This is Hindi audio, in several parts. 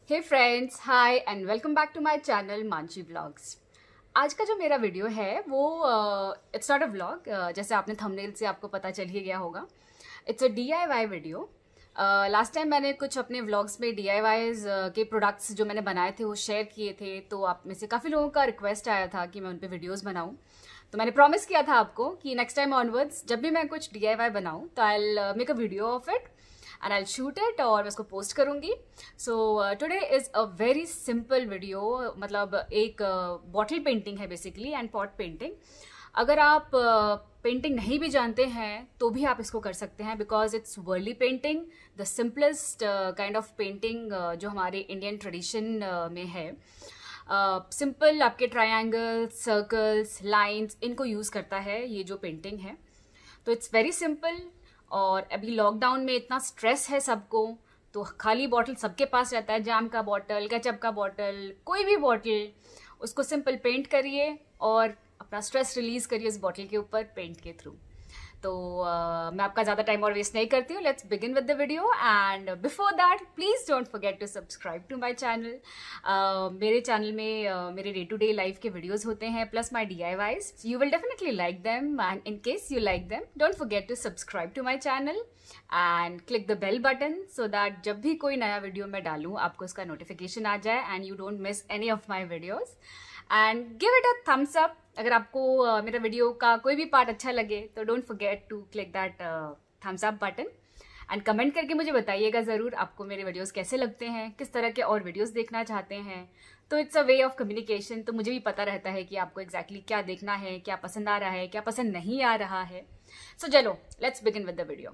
Hey friends, hi and welcome back to my channel Mansi blogs. आज का जो मेरा वीडियो है वो इट्स नॉट अ व्लॉग, जैसे आपने थंबनेल से आपको पता चल ही गया होगा। It's a DIY video. Last time मैंने कुछ अपने व्लॉग्स में DIYs के प्रोडक्ट्स जो मैंने बनाए थे वो शेयर किए थे, तो आप में से काफ़ी लोगों का रिक्वेस्ट आया था कि मैं उन पर वीडियोज़ बनाऊँ। तो मैंने प्रॉमिस किया था आपको कि नेक्स्ट टाइम ऑनवर्ड्स जब भी मैं कुछ DIY बनाऊँ तो I will make a video of it and I shoot it और मैं उसको पोस्ट करूँगी। So today is a very simple video, मतलब एक बॉटल पेंटिंग है बेसिकली एंड पॉट पेंटिंग। अगर आप पेंटिंग नहीं भी जानते हैं तो भी आप इसको कर सकते हैं, because it's Warli painting, the simplest kind of painting जो हमारे इंडियन ट्रेडिशन में है। सिंपल आपके ट्रायंगल्स, सर्कल्स, लाइंस, इनको यूज़ करता है ये जो पेंटिंग है। तो इट्स वेरी सिंपल। और अभी लॉकडाउन में इतना स्ट्रेस है सबको, तो खाली बॉटल सबके पास रहता है, जाम का बॉटल, केचप का बॉटल, कोई भी बॉटल, उसको सिंपल पेंट करिए और अपना स्ट्रेस रिलीज करिए इस बॉटल के ऊपर पेंट के थ्रू। तो मैं आपका ज़्यादा टाइम और वेस्ट नहीं करती हूँ। Let's begin with the video and before that please don't forget to subscribe to my channel. मेरे चैनल में मेरे डे टू डे लाइफ के वीडियोस होते हैं plus my DIYs। You will definitely like them and in case you like them don't forget to subscribe to my channel and click the bell button so that जब भी कोई नया वीडियो मैं डालूँ आपको उसका नोटिफिकेशन आ जाए and you don't miss any of my videos. And give it a thumbs up. अगर आपको मेरा वीडियो का कोई भी पार्ट अच्छा लगे तो don't forget to click that thumbs up button and comment करके मुझे बताइएगा ज़रूर आपको मेरे वीडियोस कैसे लगते हैं, किस तरह के और वीडियोस देखना चाहते हैं। तो it's a way of communication, तो मुझे भी पता रहता है कि आपको एग्जैक्टली क्या देखना है, क्या पसंद आ रहा है, क्या पसंद नहीं आ रहा है। सो चलो let's begin with the video.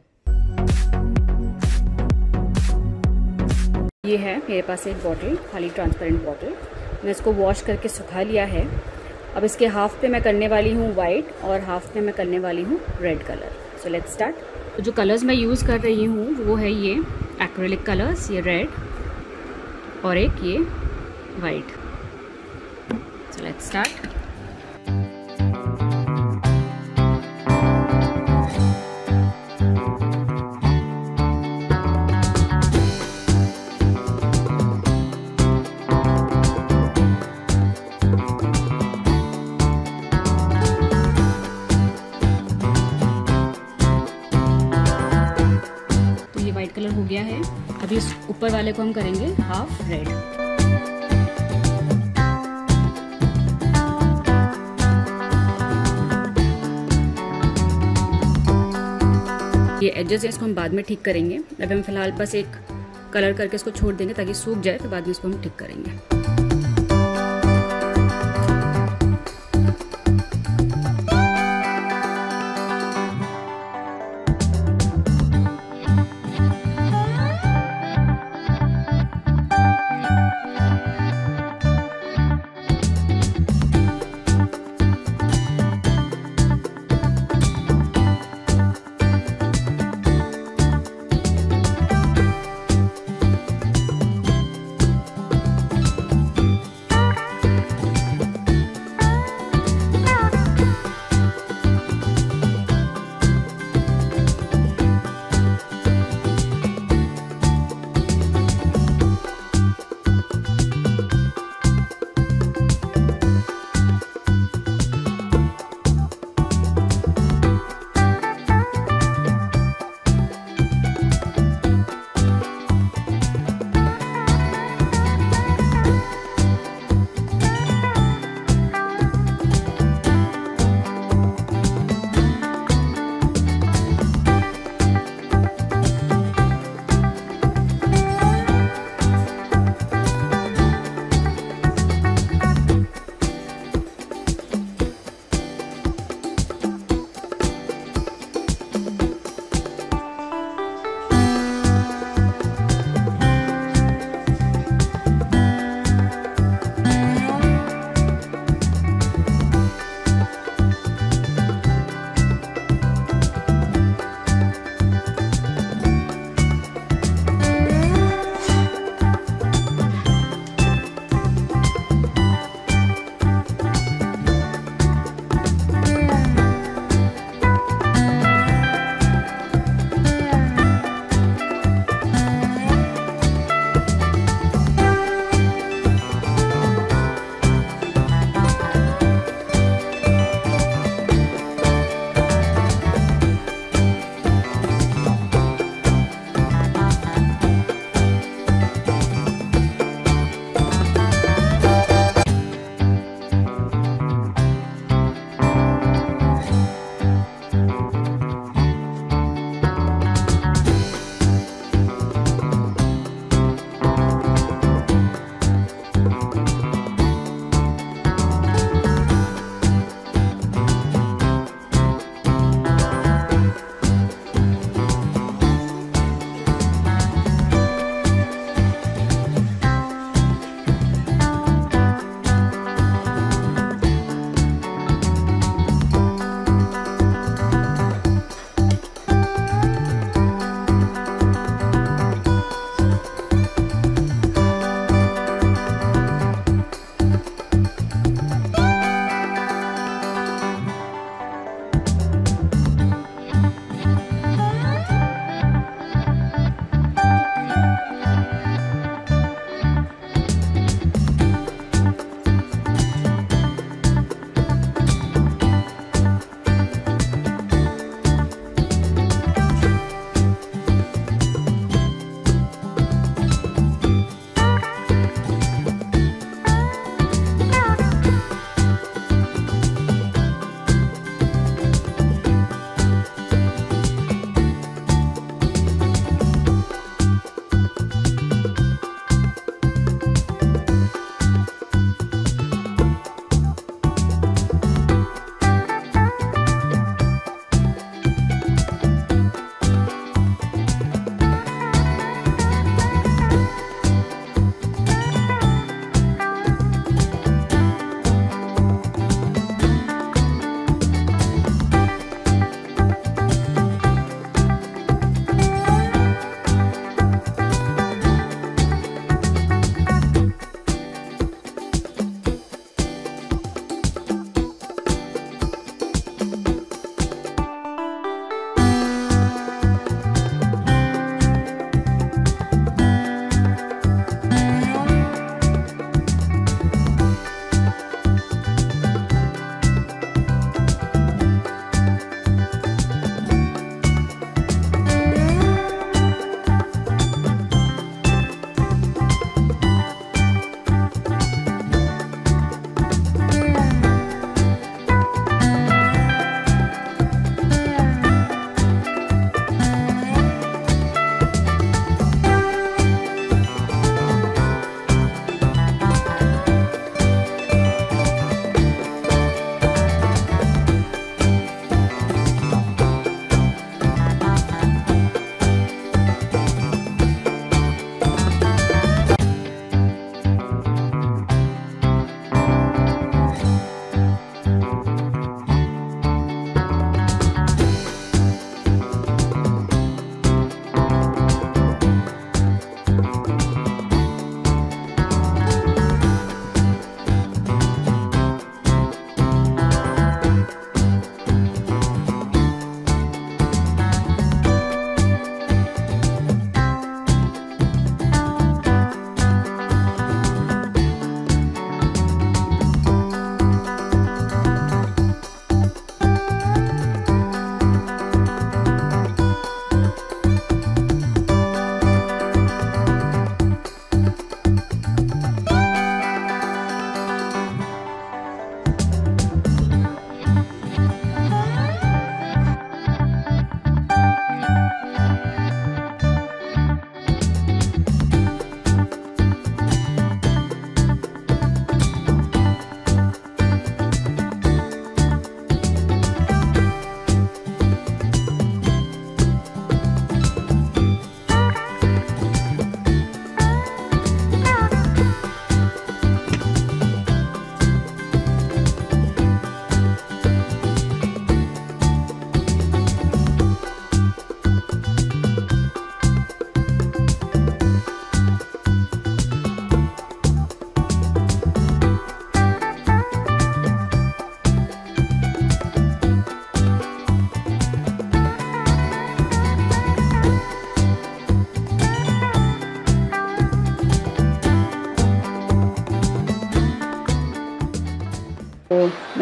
ये है मेरे पास एक बॉटल, खाली ट्रांसपेरेंट बॉटल। मैं इसको वॉश करके सुखा लिया है। अब इसके हाफ पे मैं करने वाली हूँ वाइट और हाफ पे मैं करने वाली हूँ red colour. So let's start. तो जो कलर्स मैं यूज़ कर रही हूँ वो है ये एक्रेलिक कलर्स, ये रेड और एक ये white. So let's start. Colour हो गया है। अभी इस ऊपर वाले को हम करेंगे हाफ रेड। ये एजेस है, इसको हम बाद में ठीक करेंगे। अभी हम फिलहाल बस एक कलर करके इसको छोड़ देंगे ताकि सूख जाए, फिर बाद में इसको हम ठीक करेंगे।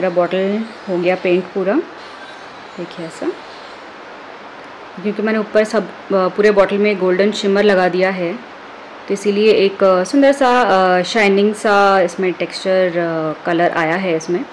पूरा बॉटल हो गया पेंट पूरा, देखिए ऐसा, क्योंकि मैंने ऊपर सब पूरे बॉटल में गोल्डन शिमर लगा दिया है तो इसीलिए एक सुंदर सा शाइनिंग सा इसमें टेक्सचर कलर आया है इसमें,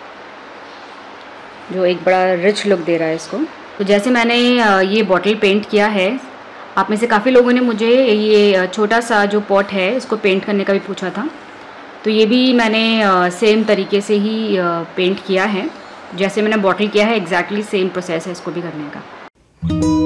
जो एक बड़ा रिच लुक दे रहा है इसको। तो जैसे मैंने ये बॉटल पेंट किया है, आप में से काफ़ी लोगों ने मुझे ये छोटा सा जो पॉट है इसको पेंट करने का भी पूछा था, तो ये भी मैंने सेम तरीके से ही पेंट किया है, जैसे मैंने बॉटल किया है एग्जैक्टली सेम प्रोसेस है इसको भी करने का।